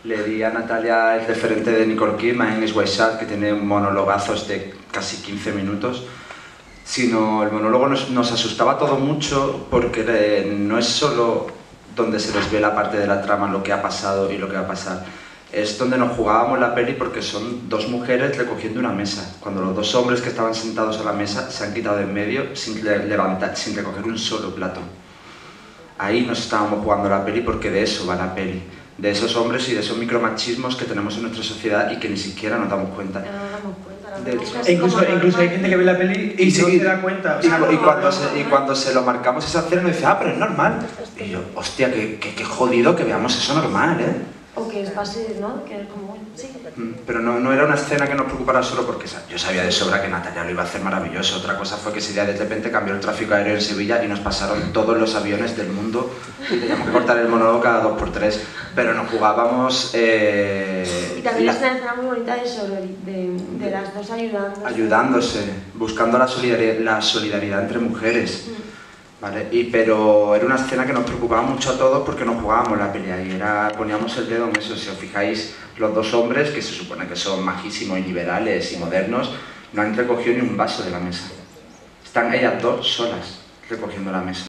Le di a Natalia el referente de Nicole Kidman, English White Shark, que tiene monologazos de casi 15 minutos. Sino el monólogo nos asustaba todo mucho porque no es solo donde se les ve la parte de la trama, lo que ha pasado y lo que va a pasar. Es donde nos jugábamos la peli porque son dos mujeres recogiendo una mesa. Cuando los dos hombres que estaban sentados a la mesa se han quitado de en medio sin levantar, sin recoger un solo plato. Ahí nos estábamos jugando la peli porque de eso va la peli. De esos hombres y de esos micromachismos que tenemos en nuestra sociedad y que ni siquiera nos damos cuenta. Incluso hay gente que ve la peli y no se da cuenta. Y cuando se lo marcamos esa escena nos dice, ah, pero es normal. Y yo, hostia, qué jodido que veamos eso normal, ¿eh? O que es fácil, ¿no? Que es como, sí. Pero no era una escena que nos preocupara solo porque yo sabía de sobra que Natalia lo iba a hacer maravilloso. Otra cosa fue que ese día de repente cambió el tráfico aéreo en Sevilla y nos pasaron todos los aviones del mundo y teníamos que cortar el monólogo cada 2x3. Pero nos jugábamos... y también es una escena muy bonita de las dos ayudándose, buscando la solidaridad entre mujeres. ¿Vale? Pero era una escena que nos preocupaba mucho a todos porque nos jugábamos la pelea y poníamos el dedo en eso. Si os fijáis, los dos hombres, que se supone que son majísimos y liberales y modernos, no han recogido ni un vaso de la mesa. Están ellas dos solas recogiendo la mesa.